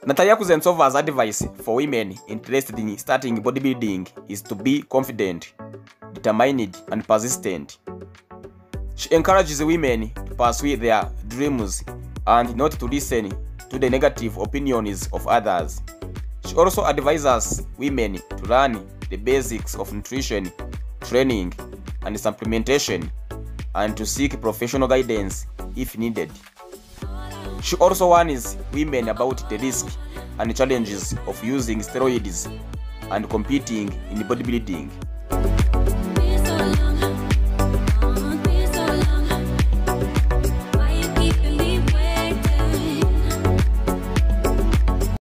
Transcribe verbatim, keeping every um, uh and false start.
Nataliya Kuzentsova's advice for women interested in starting bodybuilding is to be confident, determined, and persistent. She encourages women to pursue their dreams and not to listen to the negative opinions of others. She also advises women to learn the basics of nutrition, training, and supplementation, and to seek professional guidance if needed. She also warns women about the risks and challenges of using steroids and competing in bodybuilding.